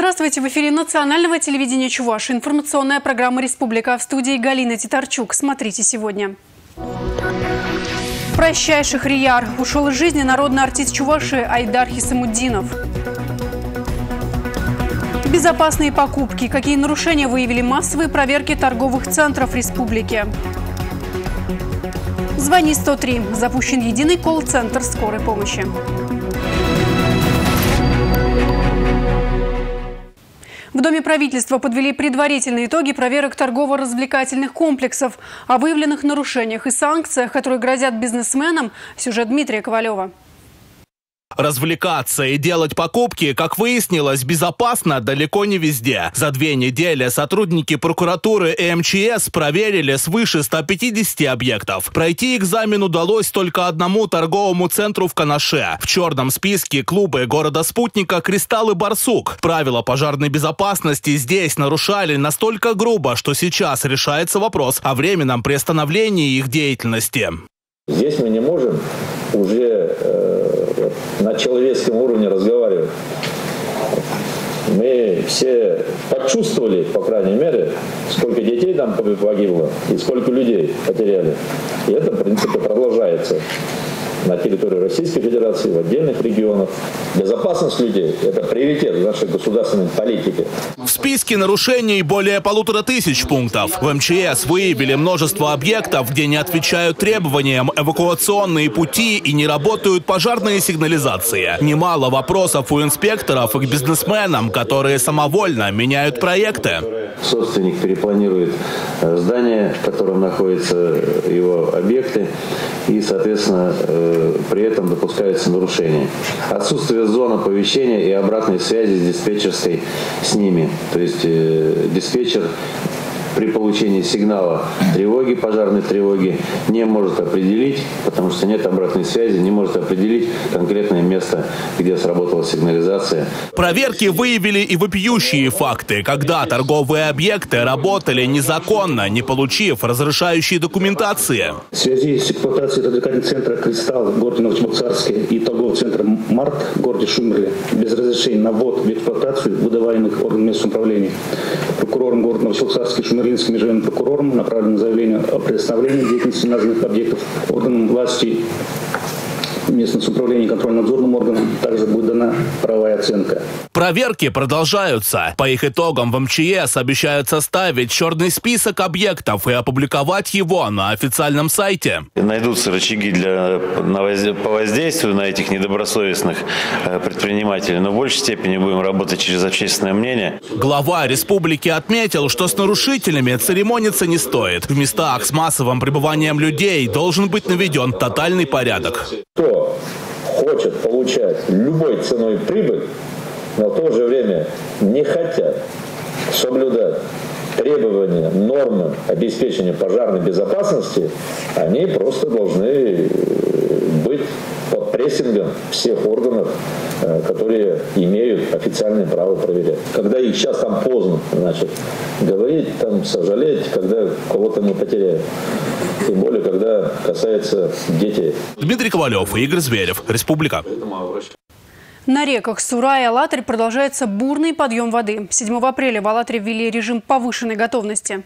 Здравствуйте! В эфире национального телевидения Чувашии. Информационная программа «Республика». В студии Галина Титарчук. Смотрите сегодня. Прощай, Шахрияр. Ушел из жизни народный артист Чувашии Айдар Хисамуддинов. Безопасные покупки. Какие нарушения выявили массовые проверки торговых центров республики. Звони 103. Запущен единый колл-центр скорой помощи. В Доме правительства подвели предварительные итоги проверок торгово-развлекательных комплексов. О выявленных нарушениях и санкциях, которые грозят бизнесменам, сюжет Дмитрия Ковалева. Развлекаться и делать покупки, как выяснилось, безопасно далеко не везде. За 2 недели сотрудники прокуратуры и МЧС проверили свыше 150 объектов. Пройти экзамен удалось только одному торговому центру в Канаше. В черном списке клубы города-спутника «Кристалл» и «Барсук». Правила пожарной безопасности здесь нарушали настолько грубо, что сейчас решается вопрос о временном приостановлении их деятельности. Здесь мы не можем уже на человеческом уровне разговаривать. Мы все почувствовали, по крайней мере, сколько детей там погибло и сколько людей потеряли. И это, в принципе, продолжается на территории Российской Федерации, в отдельных регионах. Безопасность людей – это приоритет нашей государственной политики. В списке нарушений более 1500 пунктов. В МЧС выявили множество объектов, где не отвечают требованиям эвакуационные пути и не работают пожарные сигнализации. Немало вопросов у инспекторов и к бизнесменам, которые самовольно меняют проекты. Собственник перепланирует здание, в котором находятся его объекты, и, соответственно, при этом допускаются нарушения. Отсутствие зон оповещения и обратной связи с диспетчерской с ними. То есть диспетчер при получении сигнала тревоги, пожарной тревоги, не может определить, потому что нет обратной связи, не может определить конкретное место, где сработала сигнализация. Проверки выявили и вопиющие факты, когда торговые объекты работали незаконно, не получив разрешающей документации. В связи с эксплуатацией развлекательного центра «Кристалл» в городе Новочебоксарске и торгового центра «Март» в городе Шумерле без разрешения на ввод в эксплуатацию, выдаваемых органами местного управления, прокурором города Новочебоксарска и Шумерлинским межрайонным прокурором направлено заявление о приостановлении деятельности названных объектов органам власти, местного самоуправления и контрольно-надзорным органам. Также будет дана правовая оценка. Проверки продолжаются. По их итогам в МЧС обещают составить черный список объектов и опубликовать его на официальном сайте. Найдутся рычаги по воздействию на этих недобросовестных предпринимателей, но в большей степени будем работать через общественное мнение. Глава республики отметил, что с нарушителями церемониться не стоит. В местах с массовым пребыванием людей должен быть наведен тотальный порядок. Кто хочет получать любой ценой прибыль, но в то же время не хотят соблюдать требования, нормы обеспечения пожарной безопасности, они просто должны быть под прессингом всех органов, которые имеют официальное право проверять. Когда их сейчас там поздно, значит, говорить, там, сожалеть, когда кого-то мы потеряем. Тем более, когда касается детей. Дмитрий Ковалев и Игорь Зверев. Республика. На реках Сура и Алатырь продолжается бурный подъем воды. 7 апреля в Алатыре ввели режим повышенной готовности.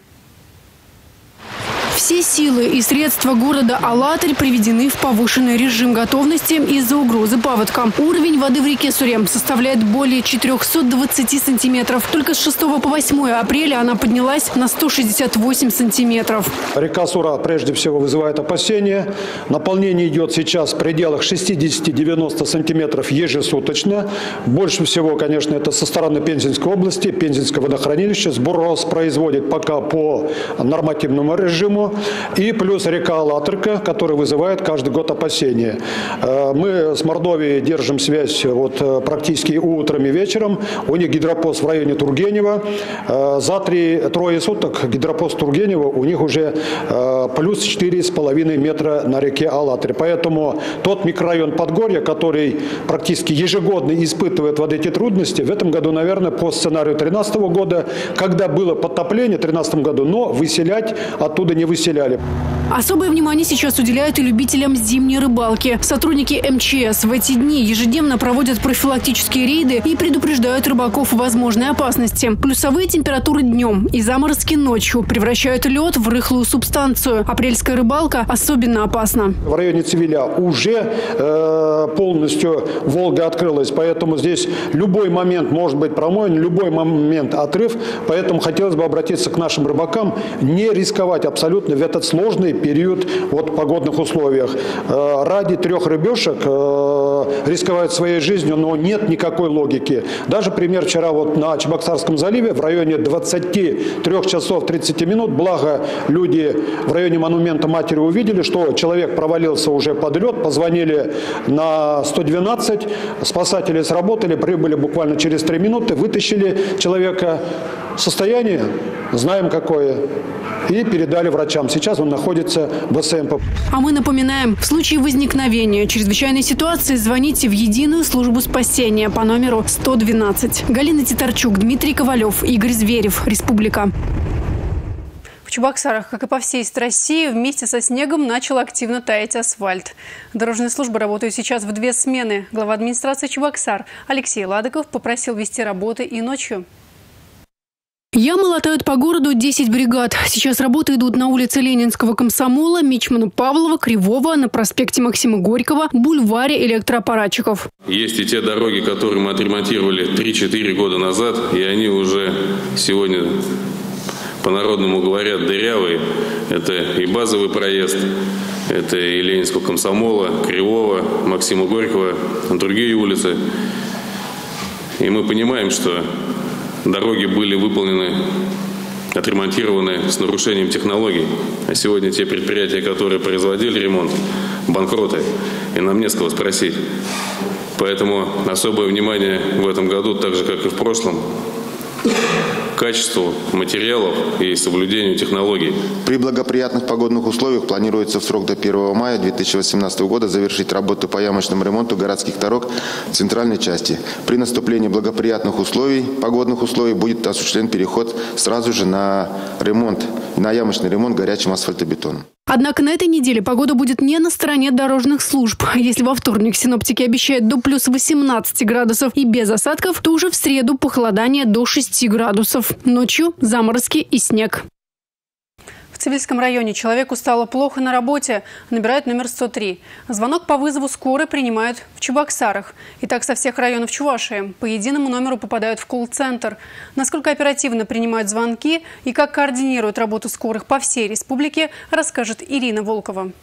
Все силы и средства города Алатырь приведены в повышенный режим готовности из-за угрозы паводка. Уровень воды в реке Суре составляет более 420 сантиметров. Только с 6 по 8 апреля она поднялась на 168 сантиметров. Река Сура прежде всего вызывает опасения. Наполнение идет сейчас в пределах 60-90 сантиметров ежесуточно. Больше всего, конечно, это со стороны Пензенской области, Пензенского водохранилища. Сброс производит пока по нормативному режиму. И плюс река Алатырка, которая вызывает каждый год опасения. Мы с Мордовией держим связь практически утром и вечером. У них гидропост в районе Тургенева. За 3 суток гидропост Тургенева у них уже плюс 4,5 метра на реке Алатырь. Поэтому тот микрорайон Подгорья, который практически ежегодно испытывает вот эти трудности, в этом году, наверное, по сценарию 2013 года, когда было подтопление в 2013 году, но выселять оттуда не выселяли. Особое внимание сейчас уделяют и любителям зимней рыбалки. Сотрудники МЧС в эти дни ежедневно проводят профилактические рейды и предупреждают рыбаков о возможной опасности. Плюсовые температуры днем и заморозки ночью превращают лед в рыхлую субстанцию. Апрельская рыбалка особенно опасна. В районе Цивиля уже полностью Волга открылась, поэтому здесь любой момент может быть промоин, любой момент отрыв. Поэтому хотелось бы обратиться к нашим рыбакам, не рисковать абсолютно в этот сложный период погодных условиях. Ради 3 рыбешек рисковать своей жизнью, но нет никакой логики. Даже пример вчера на Чебоксарском заливе в районе 23 часов 30 минут, благо люди в районе монумента Матери увидели, что человек провалился уже под лед, позвонили на 112, спасатели сработали, прибыли буквально через 3 минуты, вытащили человека. Состояние знаем какое. И передали врачам. Сейчас он находится в СМП. А мы напоминаем, в случае возникновения чрезвычайной ситуации звоните в единую службу спасения по номеру 112. Галина Титарчук, Дмитрий Ковалев, Игорь Зверев. Республика. В Чебоксарах, как и по всей России, вместе со снегом начал активно таять асфальт. Дорожные службы работают сейчас в 2 смены. Глава администрации Чебоксар Алексей Ладыков попросил вести работы и ночью. Ямы латают по городу 10 бригад. Сейчас работы идут на улице Ленинского Комсомола, Мичмана Павлова, Кривого, на проспекте Максима Горького, бульваре электроаппаратчиков. Есть и те дороги, которые мы отремонтировали 3-4 года назад, и они уже сегодня, по-народному говорят, дырявые. Это и базовый проезд, это и Ленинского Комсомола, Кривого, Максима Горького, другие улицы. И мы понимаем, что дороги были выполнены, отремонтированы с нарушением технологий. А сегодня те предприятия, которые производили ремонт, банкроты. И нам не с кого спросить. Поэтому особое внимание в этом году, так же как и в прошлом, качеству материалов и соблюдению технологий. При благоприятных погодных условиях планируется в срок до 1 мая 2018 года завершить работу по ямочному ремонту городских дорог в центральной части. При наступлении благоприятных условий, погодных условий, будет осуществлен переход сразу же на ямочный ремонт горячим асфальтобетоном. Однако на этой неделе погода будет не на стороне дорожных служб. Если во вторник синоптики обещают до плюс 18 градусов и без осадков, то уже в среду похолодание до 6 градусов. Ночью заморозки и снег. В Цивильском районе человеку стало плохо на работе. Набирают номер 103. Звонок по вызову скорой принимают в Чебоксарах. И так со всех районов Чувашии. По единому номеру попадают в колл-центр. Насколько оперативно принимают звонки и как координируют работу скорых по всей республике, расскажет Ирина Волкова.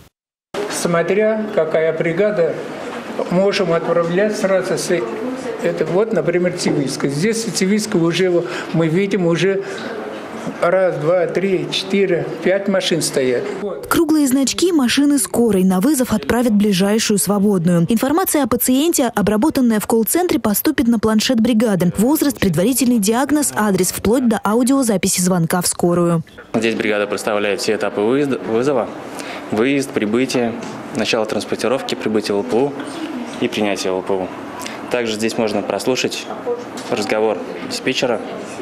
Смотря какая бригада, можем отправлять сразу. Это например, Цивильская. Здесь Цивильская уже мы видим уже 1, 2, 3, 4, 5 машин стоят. Круглые значки машины скорой на вызов отправят ближайшую свободную. Информация о пациенте, обработанная в колл-центре, поступит на планшет бригады. Возраст, предварительный диагноз, адрес, вплоть до аудиозаписи звонка в скорую. Здесь бригада представляет все этапы вызова. Выезд, прибытие, начало транспортировки, прибытие в ЛПУ и принятие в ЛПУ. Также здесь можно прослушать разговор диспетчера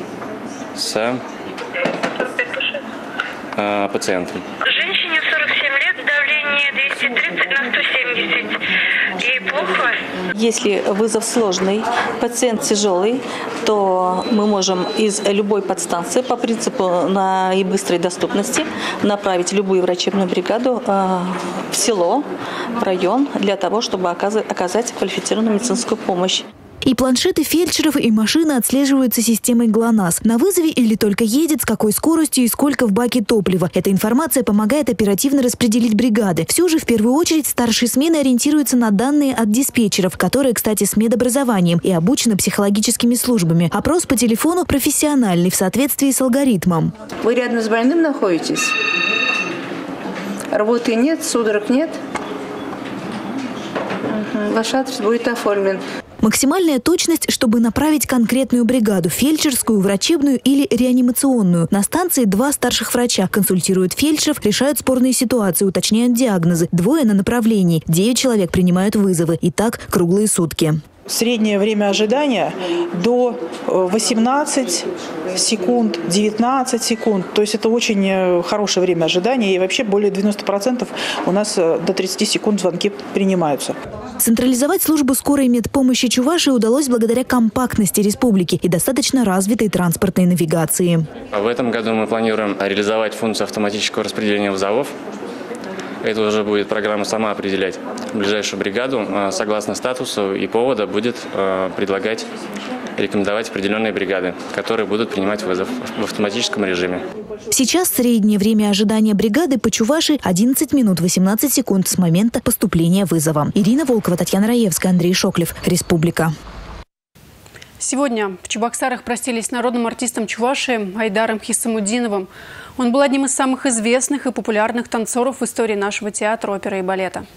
с пациентом. Женщине 47 лет, давление 230 на 170. Ей плохо. Если вызов сложный, пациент тяжелый, то мы можем из любой подстанции по принципу наибыстрой доступности направить любую врачебную бригаду в село, в район, для того, чтобы оказать квалифицированную медицинскую помощь. И планшеты фельдшеров, и машины отслеживаются системой ГЛОНАСС. На вызове или только едет, с какой скоростью и сколько в баке топлива. Эта информация помогает оперативно распределить бригады. Все же в первую очередь старшие смены ориентируются на данные от диспетчеров, которые, кстати, с медобразованием и обучены психологическими службами. Опрос по телефону профессиональный, в соответствии с алгоритмом. Вы рядом с больным находитесь? Работы нет, судорог нет? Ваш адрес будет оформлен. Максимальная точность, чтобы направить конкретную бригаду – фельдшерскую, врачебную или реанимационную. На станции 2 старших врача консультируют фельдшеров, решают спорные ситуации, уточняют диагнозы. 2 на направлении. 9 человек принимают вызовы. И так круглые сутки. Среднее время ожидания до 18 секунд, 19 секунд. То есть это очень хорошее время ожидания. И вообще более 90% у нас до 30 секунд звонки принимаются. Централизовать службу скорой медпомощи Чувашии удалось благодаря компактности республики и достаточно развитой транспортной навигации. В этом году мы планируем реализовать функцию автоматического распределения вызовов. Это уже будет программа сама определять ближайшую бригаду. Согласно статусу и повода будет предлагать, рекомендовать определенные бригады, которые будут принимать вызов в автоматическом режиме. Сейчас среднее время ожидания бригады по Чувашии 11 минут 18 секунд с момента поступления вызова. Ирина Волкова, Татьяна Раевская, Андрей Шоклев. Республика. Сегодня в Чебоксарах простились с народным артистом Чувашии Айдаром Хисамуддиновым. Он был одним из самых известных и популярных танцоров в истории нашего театра, оперы и балета.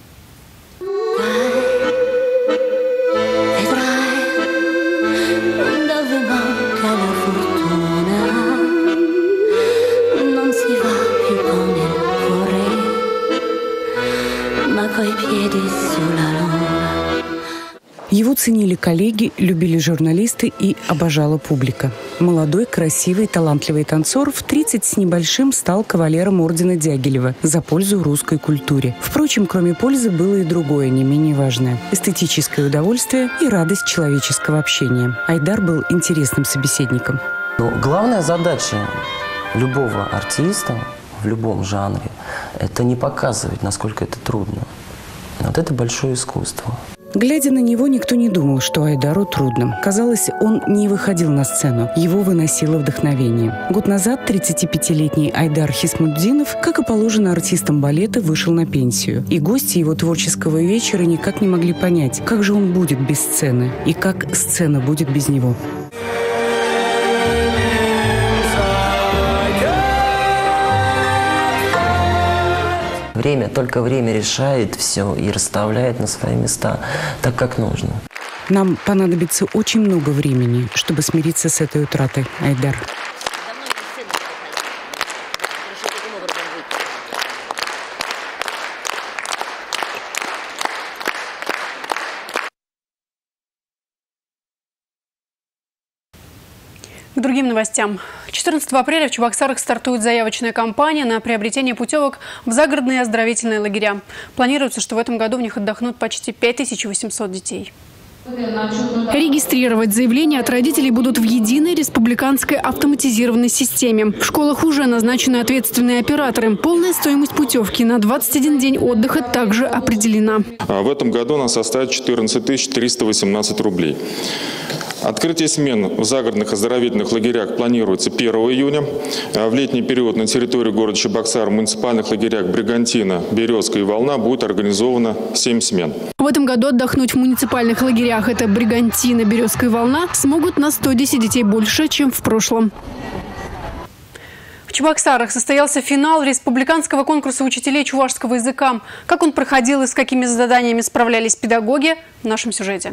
Его ценили коллеги, любили журналисты и обожала публика. Молодой, красивый, талантливый танцор в 30 с небольшим стал кавалером ордена Дягилева за пользу русской культуре. Впрочем, кроме пользы было и другое, не менее важное – эстетическое удовольствие и радость человеческого общения. Айдар был интересным собеседником. Главная задача любого артиста в любом жанре – это не показывать, насколько это трудно. Вот это большое искусство. Глядя на него, никто не думал, что Айдару трудно. Казалось, он не выходил на сцену. Его выносило вдохновение. Год назад 35-летний Айдар Хисамуддинов, как и положено артистам балета, вышел на пенсию. И гости его творческого вечера никак не могли понять, как же он будет без сцены и как сцена будет без него. Время, только время решает все и расставляет на свои места так, как нужно. Нам понадобится очень много времени, чтобы смириться с этой утратой, Айдар. К другим новостям. 14 апреля в Чебоксарах стартует заявочная кампания на приобретение путевок в загородные оздоровительные лагеря. Планируется, что в этом году в них отдохнут почти 5800 детей. Регистрировать заявления от родителей будут в единой республиканской автоматизированной системе. В школах уже назначены ответственные операторы. Полная стоимость путевки на 21 день отдыха также определена. В этом году она составит 14 318 рублей. Открытие смен в загородных оздоровительных лагерях планируется 1 июня. В летний период на территории города Чебоксар в муниципальных лагерях Бригантина, Березка и Волна будет организовано 7 смен. В этом году отдохнуть в муниципальных лагерях, это Бригантина, Березка и Волна, смогут на 110 детей больше, чем в прошлом. В Чебоксарах состоялся финал республиканского конкурса учителей чувашского языка. Как он проходил и с какими заданиями справлялись педагоги в нашем сюжете.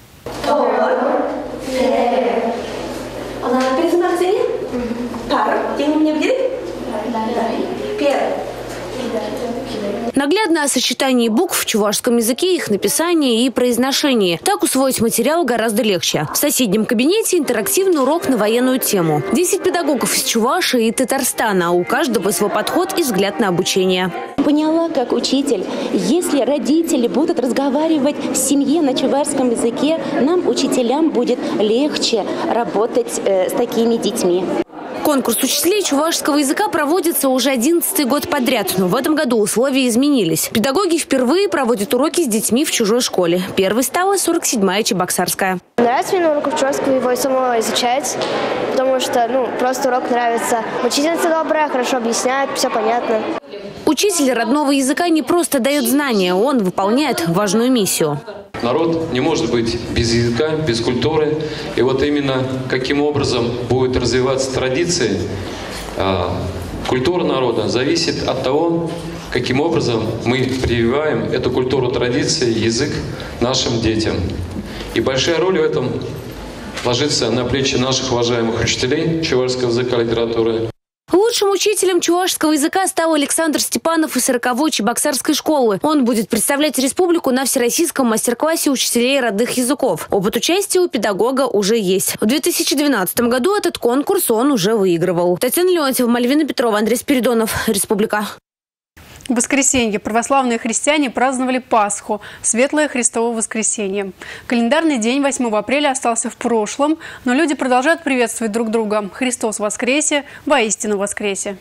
Наглядно о сочетании букв в чувашском языке, их написании и произношении. Так усвоить материал гораздо легче. В соседнем кабинете интерактивный урок на военную тему. 10 педагогов из Чувашии и Татарстана, а у каждого свой подход и взгляд на обучение. Поняла, как учитель, если родители будут разговаривать в семье на чувашском языке, нам, учителям, будет легче работать с такими детьми. Конкурс учителей чувашского языка проводится уже 11-й год подряд, но в этом году условия изменились. Педагоги впервые проводят уроки с детьми в чужой школе. Первой стала 47-я Чебоксарская. Нравится мне на уроках чувашского, его и самого изучать, потому что просто урок нравится. Учительница добрая, хорошо объясняет, все понятно. Учитель родного языка не просто дает знания, он выполняет важную миссию. Народ не может быть без языка, без культуры. И вот именно каким образом будет развиваться традиции, культура народа зависит от того, каким образом мы прививаем эту культуру, традиции, язык нашим детям. И большая роль в этом ложится на плечи наших уважаемых учителей чувашского языка и литературы. Лучшим учителем чувашского языка стал Александр Степанов из 40-й Чебоксарской школы. Он будет представлять республику на всероссийском мастер-классе учителей родных языков. Опыт участия у педагога уже есть. В 2012 году этот конкурс он уже выигрывал. Татьяна Леонтьева, Мальвина Петрова, Андрей Спиридонов. Республика. В воскресенье православные христиане праздновали Пасху – Светлое Христово воскресенье. Календарный день 8 апреля остался в прошлом, но люди продолжают приветствовать друг друга. Христос воскресе, воистину воскресе!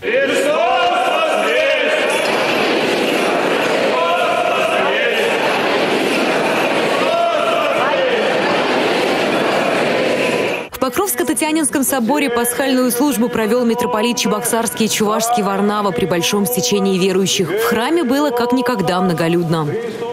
В Покровско-Татьянинском соборе пасхальную службу провел митрополит Чебоксарский и Чувашский Варнава при большом стечении верующих. В храме было как никогда многолюдно.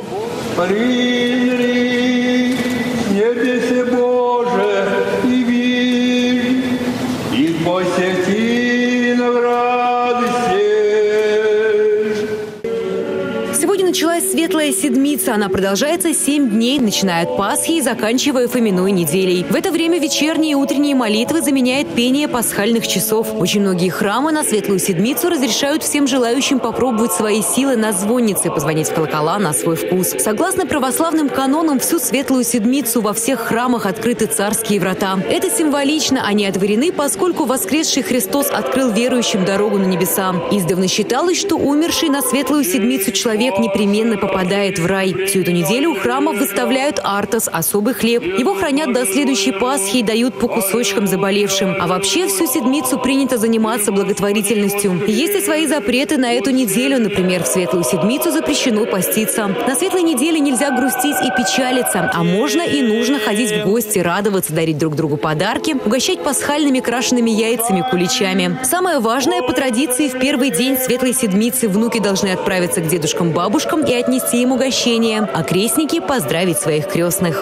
Началась Светлая Седмица. Она продолжается 7 дней, начиная от Пасхи и заканчивая Фоминой неделей. В это время вечерние и утренние молитвы заменяет пение пасхальных часов. Очень многие храмы на Светлую Седмицу разрешают всем желающим попробовать свои силы на звоннице, позвонить в колокола на свой вкус. Согласно православным канонам, всю Светлую Седмицу во всех храмах открыты царские врата. Это символично, они отворены, поскольку воскресший Христос открыл верующим дорогу на небеса. Издавна считалось, что умерший на Светлую Седмицу человек непременно попадает в рай. Всю эту неделю у храмов выставляют артос, особый хлеб. Его хранят до следующей Пасхи и дают по кусочкам заболевшим. А вообще всю седмицу принято заниматься благотворительностью. Есть и свои запреты на эту неделю. Например, в Светлую Седмицу запрещено поститься. На Светлой неделе нельзя грустить и печалиться. А можно и нужно ходить в гости, радоваться, дарить друг другу подарки, угощать пасхальными крашенными яйцами, куличами. Самое важное, по традиции, в первый день Светлой Седмицы внуки должны отправиться к дедушкам-бабушкам и отнести им угощение, а крестники поздравить своих крестных.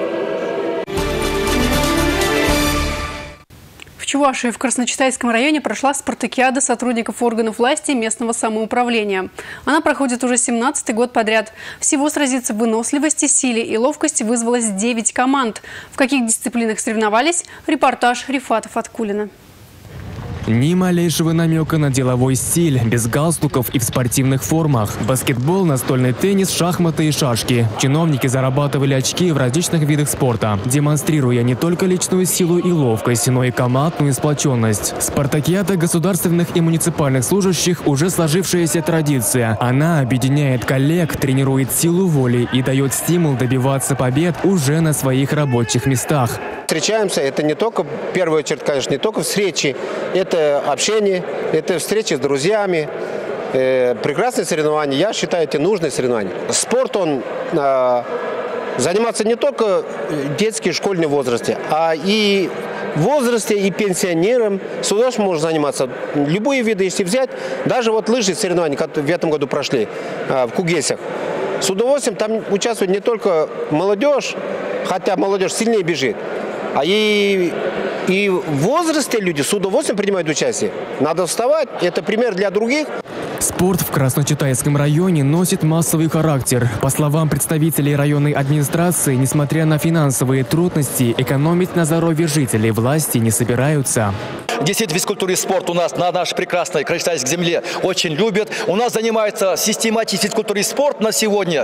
В Чувашии в Красночитайском районе прошла спартакиада сотрудников органов власти и местного самоуправления. Она проходит уже 17-й год подряд. Всего сразиться в выносливости, силе и ловкости вызвалось 9 команд. В каких дисциплинах соревновались? Репортаж Рифата Фаткулина. Ни малейшего намека на деловой стиль, без галстуков и в спортивных формах. Баскетбол, настольный теннис, шахматы и шашки. Чиновники зарабатывали очки в различных видах спорта, демонстрируя не только личную силу и ловкость, но и командную сплоченность. Спартакиада государственных и муниципальных служащих уже сложившаяся традиция. Она объединяет коллег, тренирует силу воли и дает стимул добиваться побед уже на своих рабочих местах. Встречаемся, это не только, в первую очередь, конечно, не только встречи, это общение, это встречи с друзьями, прекрасные соревнования, я считаю, это нужные соревнования. Спорт, он заниматься не только в детском и школьном возрасте, а и в возрасте, и пенсионерам, с удовольствием можно заниматься. Любые виды, если взять, даже вот лыжные соревнования, которые в этом году прошли в Кугесях, с удовольствием там участвует не только молодежь, хотя молодежь сильнее бежит, а и в возрасте люди с удовольствием принимают участие. Надо вставать, это пример для других. Спорт в Красночитайском районе носит массовый характер. По словам представителей районной администрации, несмотря на финансовые трудности, экономить на здоровье жителей власти не собираются. Действительно, физкультуру и спорт у нас на нашей прекрасной Красночитайской земле очень любят. У нас занимается систематически физкультурой и спорт на сегодня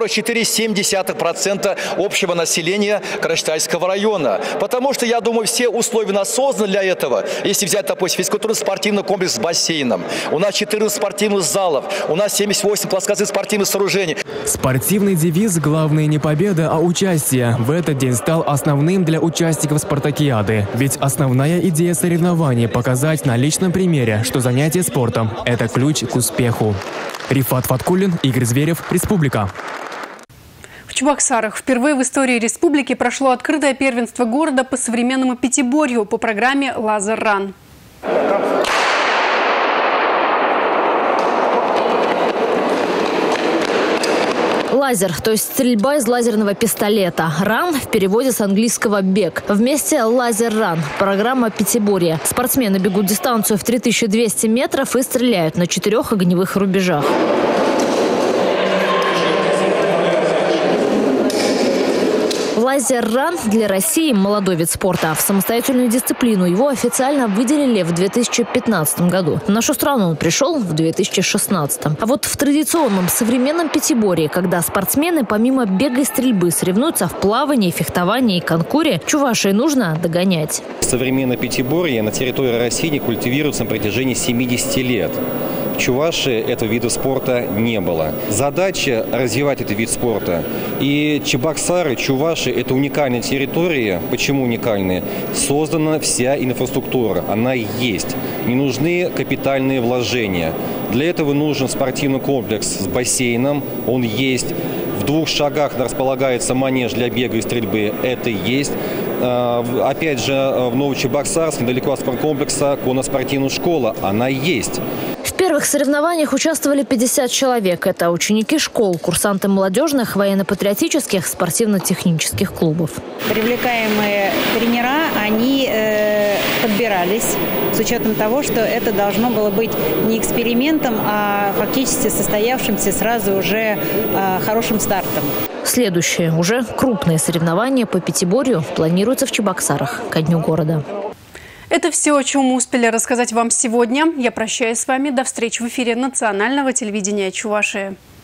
44,7% общего населения Красночитайского района. Потому что, я думаю, все условия у нас созданы для этого. Если взять, допустим, физкультурно-спортивный комплекс с бассейном, у нас 14 спортивных залов, у нас 78 плоскостных спортивных сооружений. Спортивный девиз «Главное не победа, а участие» в этот день стал основным для участников спартакиады. Ведь основная идея соревнований – показать на личном примере, что занятие спортом – это ключ к успеху. Рифат Фаткулин, Игорь Зверев, Республика. В Чебоксарах впервые в истории республики прошло открытое первенство города по современному пятиборью по программе «Лазер Ран». Лазер, то есть стрельба из лазерного пистолета. Ран в переводе с английского «бег». Вместе «Лазер Ран» – программа пятиборья. Спортсмены бегут дистанцию в 3200 метров и стреляют на 4 огневых рубежах. Лазер-ран для России – молодой вид спорта. В самостоятельную дисциплину его официально выделили в 2015 году. В нашу страну он пришел в 2016. А вот в традиционном современном пятиборье, когда спортсмены помимо бега и стрельбы соревнуются в плавании, фехтовании и конкуре, Чувашии нужно догонять. Современное пятиборье на территории России культивируется на протяжении 70 лет. В Чувашии этого вида спорта не было. Задача развивать этот вид спорта. И Чебоксары, Чуваши – это уникальная территория. Почему уникальная? Создана вся инфраструктура. Она есть. Не нужны капитальные вложения. Для этого нужен спортивный комплекс с бассейном. Он есть. В 2 шагах располагается манеж для бега и стрельбы. Это есть. Опять же, в Новочебоксарске, недалеко от спорткомплекса, конно-спортивная школа. Она есть. В первых соревнованиях участвовали 50 человек. Это ученики школ, курсанты молодежных, военно-патриотических, спортивно-технических клубов. Привлекаемые тренера, они подбирались с учетом того, что это должно было быть не экспериментом, а фактически состоявшимся сразу уже хорошим стартом. Следующие, уже крупные соревнования по пятиборью планируются в Чебоксарах ко дню города. Это все, о чем мы успели рассказать вам сегодня. Я прощаюсь с вами. До встречи в эфире национального телевидения Чувашии.